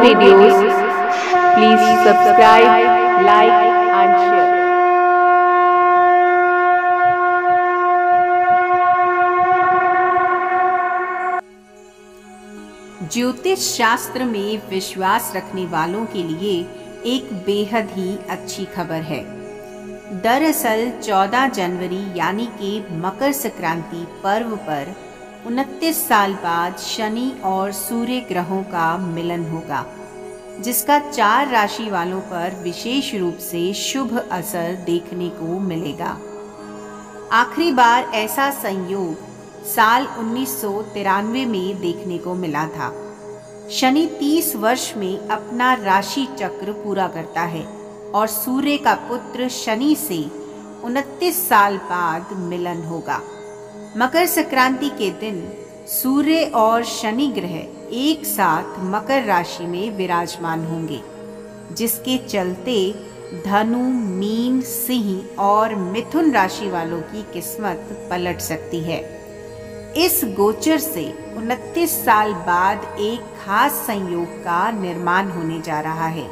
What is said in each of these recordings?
videos, please subscribe, like and share. ज्योतिष शास्त्र में विश्वास रखने वालों के लिए एक बेहद ही अच्छी खबर है। दरअसल 14 जनवरी यानी कि मकर संक्रांति पर्व पर 29 साल बाद शनि और सूर्य ग्रहों का मिलन होगा, जिसका 4 राशि वालों पर विशेष रूप से शुभ असर देखने को मिलेगा। आखिरी बार ऐसा संयोग साल 1993 में देखने को मिला था। शनि 30 वर्ष में अपना राशि चक्र पूरा करता है और सूर्य का पुत्र शनि से 29 साल बाद मिलन होगा। मकर संक्रांति के दिन सूर्य और शनि ग्रह एक साथ मकर राशि में विराजमान होंगे, जिसके चलते धनु, मीन, सिंह और मिथुन राशि वालों की किस्मत पलट सकती है। इस गोचर से 29 साल बाद एक खास संयोग का निर्माण होने जा रहा है।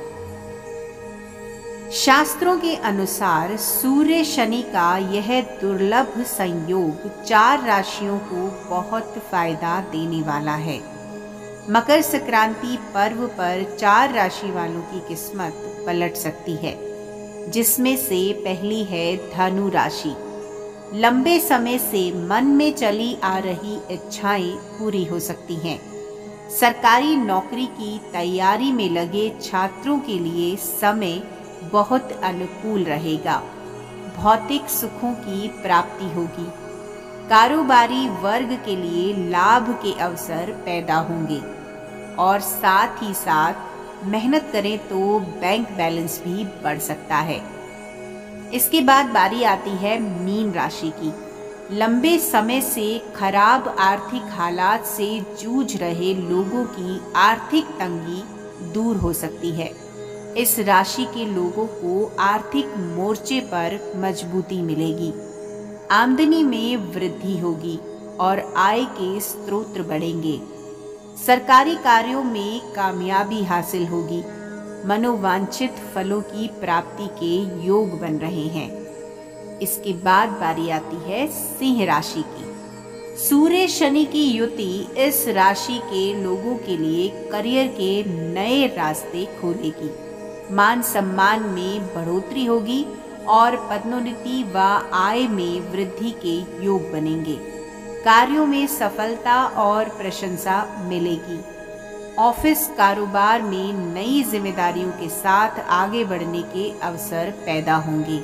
शास्त्रों के अनुसार सूर्य शनि का यह दुर्लभ संयोग 4 राशियों को बहुत फायदा देने वाला है। मकर संक्रांति पर्व पर 4 राशि वालों की किस्मत पलट सकती है, जिसमें से पहली है धनु राशि। लंबे समय से मन में चली आ रही इच्छाएं पूरी हो सकती हैं। सरकारी नौकरी की तैयारी में लगे छात्रों के लिए समय बहुत अनुकूल रहेगा। भौतिक सुखों की प्राप्ति होगी। कारोबारी वर्ग के लिए लाभ के अवसर पैदा होंगे और साथ ही साथ मेहनत करें तो बैंक बैलेंस भी बढ़ सकता है। इसके बाद बारी आती है मीन राशि की। लंबे समय से खराब आर्थिक हालात से जूझ रहे लोगों की आर्थिक तंगी दूर हो सकती है। इस राशि के लोगों को आर्थिक मोर्चे पर मजबूती मिलेगी। आमदनी में वृद्धि होगी और आय के स्रोत बढ़ेंगे। सरकारी कार्यों में कामयाबी हासिल होगी। मनोवांछित फलों की प्राप्ति के योग बन रहे हैं। इसके बाद बारी आती है सिंह राशि की। सूर्य शनि की युति इस राशि के लोगों के लिए करियर के नए रास्ते खोलेगी। मान सम्मान में बढ़ोतरी होगी और पदोन्नति व आय में वृद्धि के योग बनेंगे। कार्यों में सफलता और प्रशंसा मिलेगी। ऑफिस कारोबार में नई जिम्मेदारियों के साथ आगे बढ़ने के अवसर पैदा होंगे।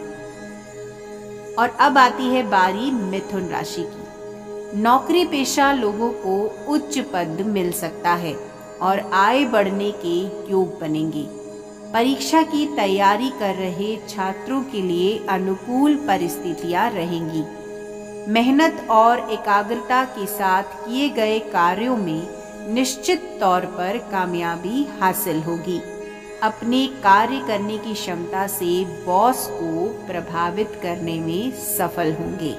और अब आती है बारी मिथुन राशि की। नौकरी पेशा लोगों को उच्च पद मिल सकता है और आय बढ़ने के योग बनेंगे। परीक्षा की तैयारी कर रहे छात्रों के लिए अनुकूल परिस्थितियां रहेंगी। मेहनत और एकाग्रता के साथ किए गए कार्यों में निश्चित तौर पर कामयाबी हासिल होगी। अपने कार्य करने की क्षमता से बॉस को प्रभावित करने में सफल होंगे।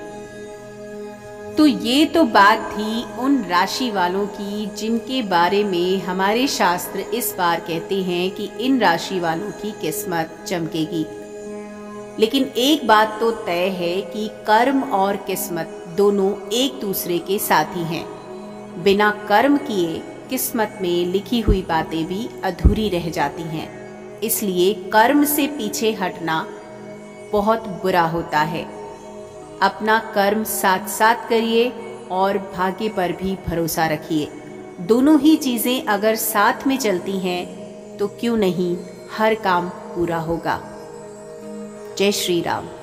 तो ये तो बात थी उन राशि वालों की जिनके बारे में हमारे शास्त्र इस बार कहते हैं कि इन राशि वालों की किस्मत चमकेगी। लेकिन एक बात तो तय है कि कर्म और किस्मत दोनों एक दूसरे के साथी हैं। बिना कर्म किए किस्मत में लिखी हुई बातें भी अधूरी रह जाती हैं। इसलिए कर्म से पीछे हटना बहुत बुरा होता है। अपना कर्म साथ साथ करिए और भाग्य पर भी भरोसा रखिए। दोनों ही चीजें अगर साथ में चलती हैं तो क्यों नहीं हर काम पूरा होगा। जय श्री राम।